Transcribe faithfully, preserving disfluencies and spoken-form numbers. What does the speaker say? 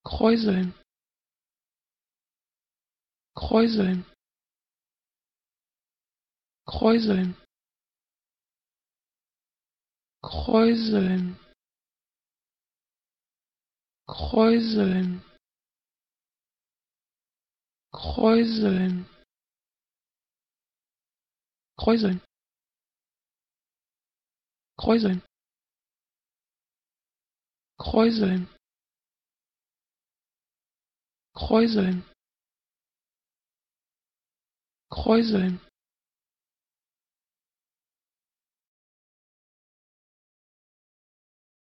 kräuseln, kräuseln, kräuseln, kräuseln, kräuseln, kräuseln, kräuseln, kräuseln, kräuseln, kräuseln, kräuseln,